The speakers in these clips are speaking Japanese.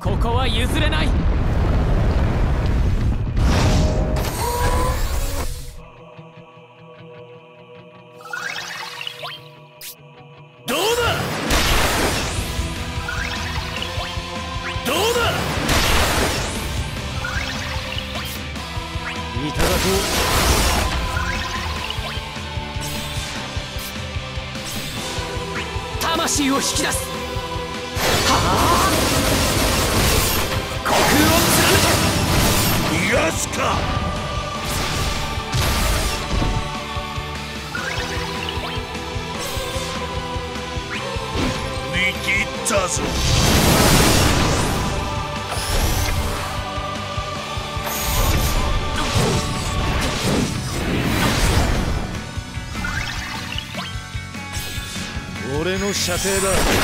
ここは譲れない。 どうだどうだ。いただこう。魂を引き出す。はあ、虚空を貫逃がすか。見切ったぞ。俺の射程だ。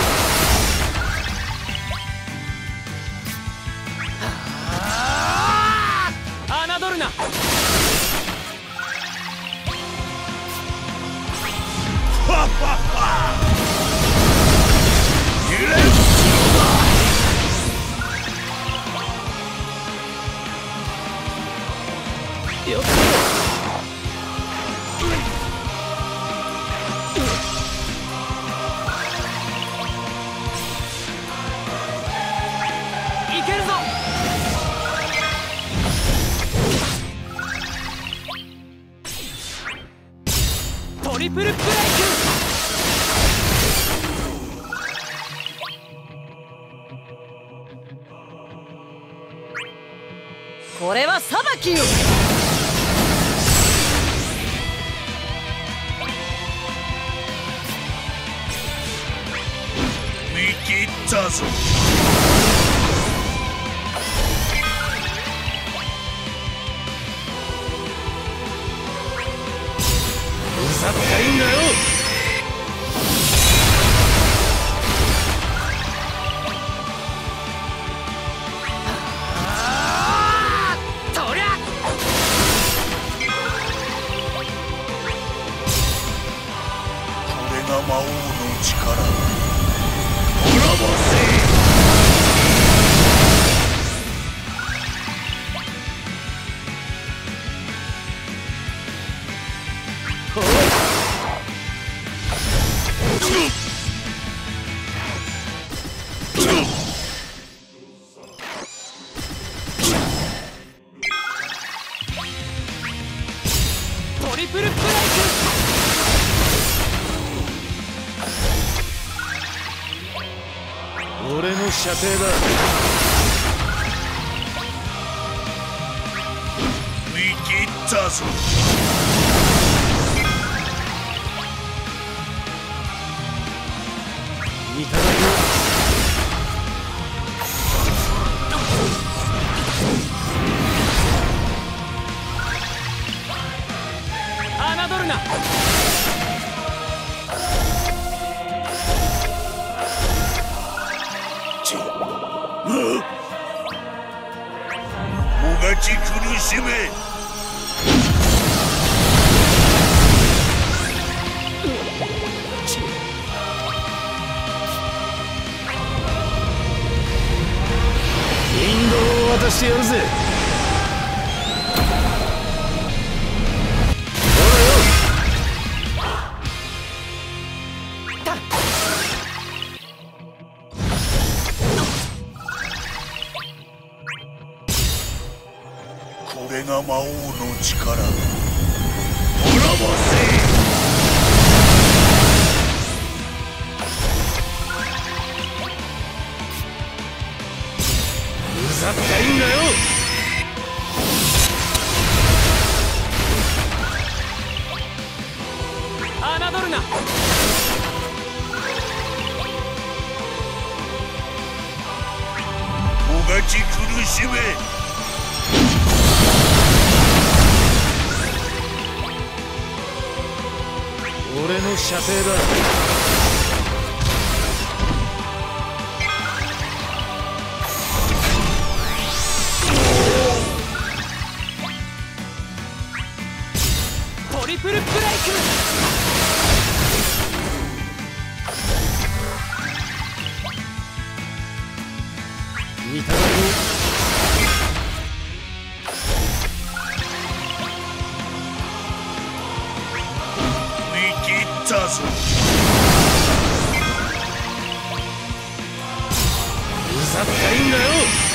侮るな。よっいけるぞ。トリプルブレイク。これは裁きよ。 見切ったぞ。うざったいんだよ。魔王の力滅ぼせ。 トリプルブレイク。 俺の射程だ。見切ったぞ。いただく。 侮るな。 もがち苦しめ。引導を渡してやるぜ。これが魔王の力。滅ぼせ。うざったいんだよ。 侮るな。 もがち苦しめ。俺の射程だ。 トリプルブレイク。 いただこ見切ったぞ。 うざったいんだよ。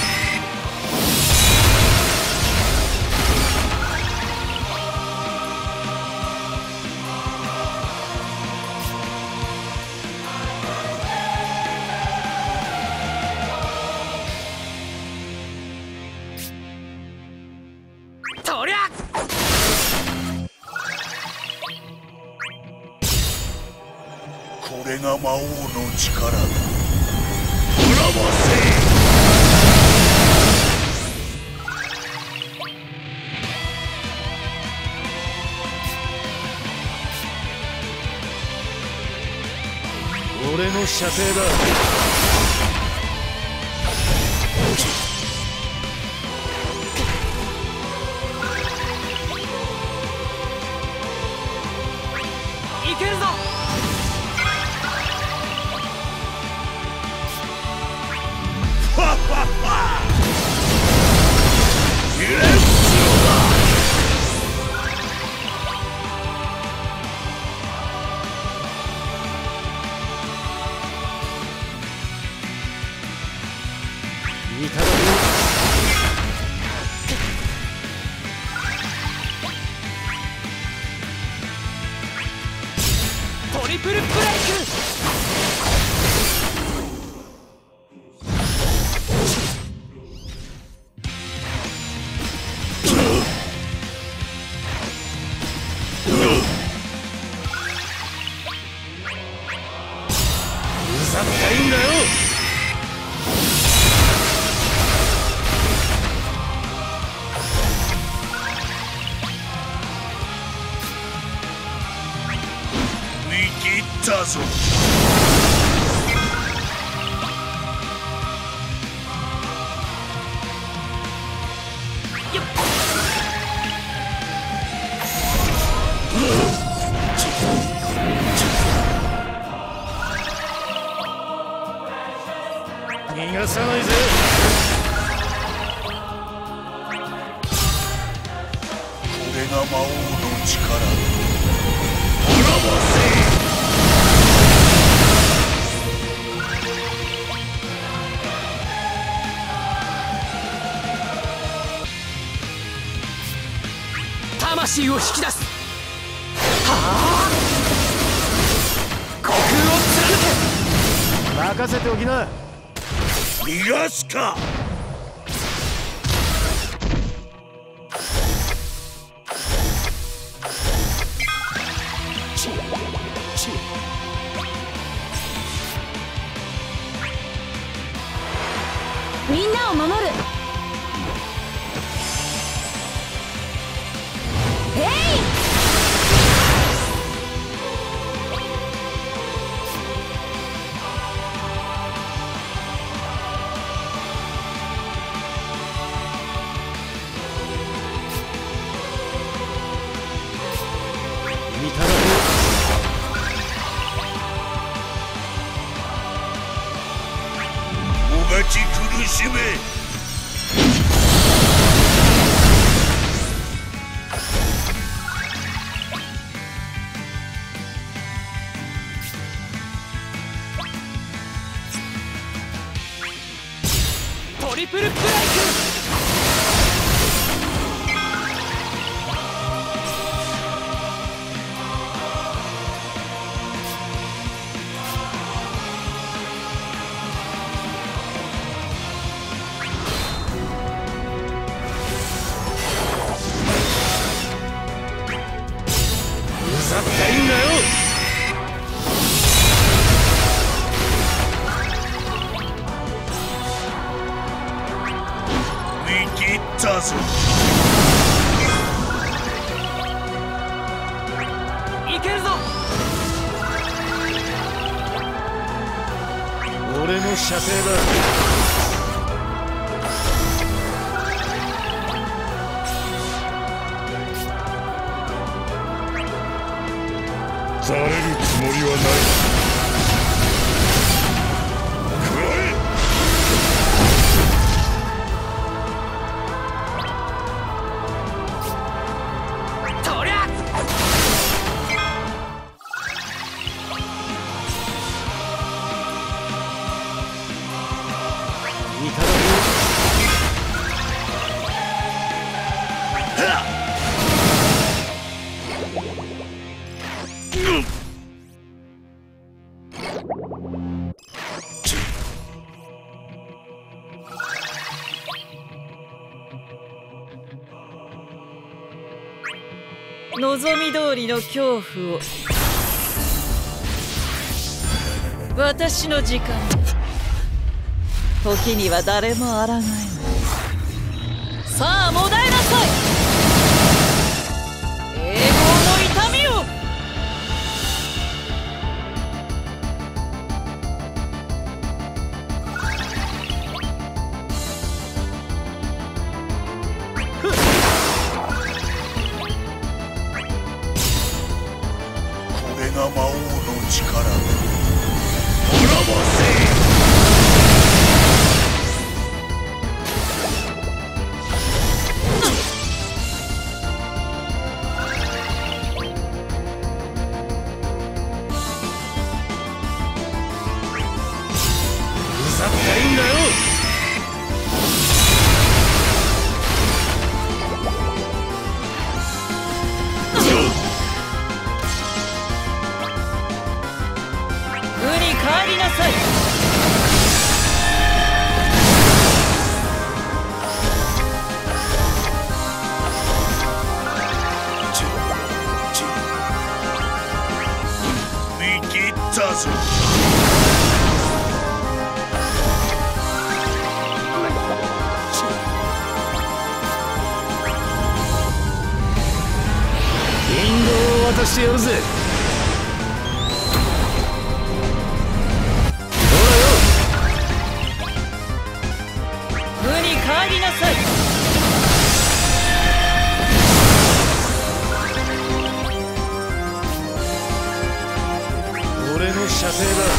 とりゃこれが魔王の力だ。滅ぼせ。 俺の射程だ。 いけるぞ。 ファッファッファー。揺れるいただこトリプルブレイク。 うざったいんだよ。 見切ったぞ。 よっ逃がさないぜ。 これが魔王の力だ。滅ぼせ。 魂を引き出す。はあ、虚空を貫任せておきな。 逃がすか。 みんなを守る。 いただこもがち苦しめ。 トリプルブレイク。 うざったいんだよ。 見切ったぞ。 いけるぞ。 俺の射程だ。 されるつもりはない。食らえ。 望み通りの恐怖を私の時間で時には誰も抗えない。さあもだえなさい、栄光の痛みを。 これが魔王の力だ。滅ぼせ。 だったらいいんだよ。 無に帰りなさい。 見切ったぞ。 渡してやるぜ。 無に帰りなさい。 俺の射程だ。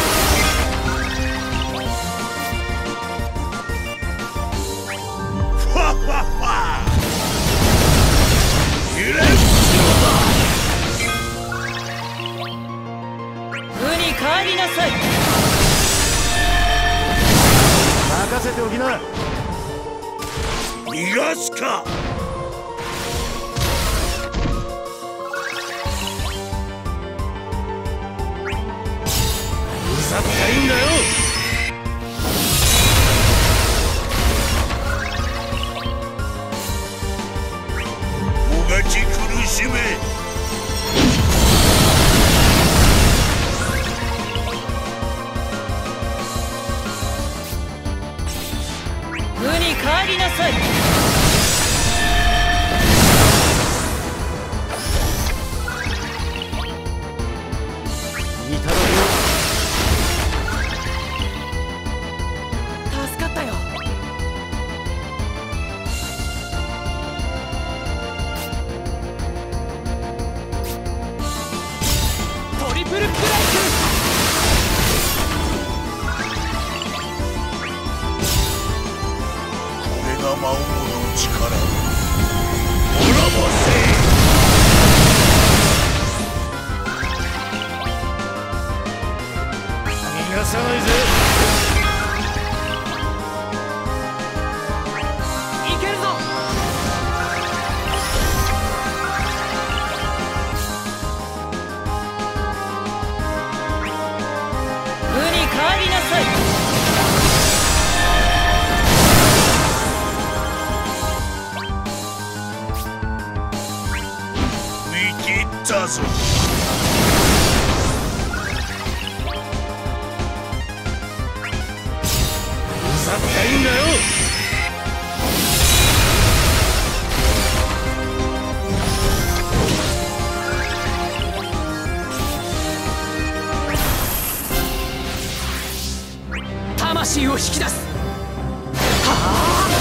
ファッファッファー。揺れ帰りなさい。 任せておきな。 逃がすか。 うざったらいいんだよ。 もがき苦しめ。 無に帰りなさい。 いただくよ。 助かったよ。トリプルクライク。 魔王の力。滅ぼせ。 逃がさないぜ。 いけるぞ。 無に帰りなさい。 だぞ。 うざったらいいんだよ。 魂を引き出す。はあ、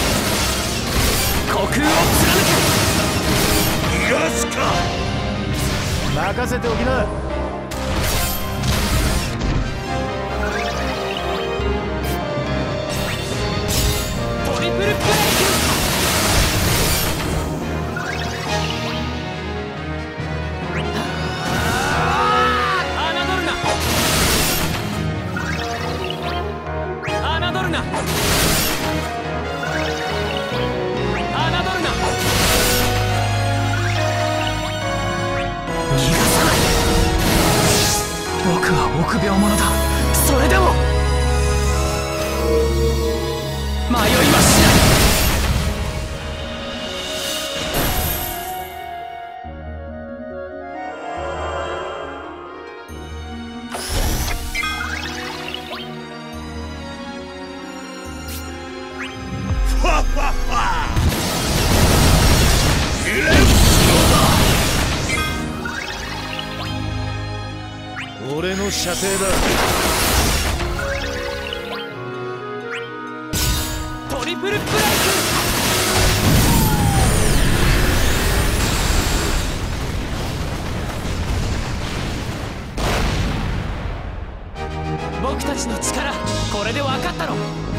虚空を貫け。 逃がすか。 任せておきな。 トリプルクライク。侮るな。侮るな。侮るな。 ない。僕は臆病者だ。それでも迷いはしない。 俺の射程だ。 トリプルプライク。僕たちの力、これで分かったろ。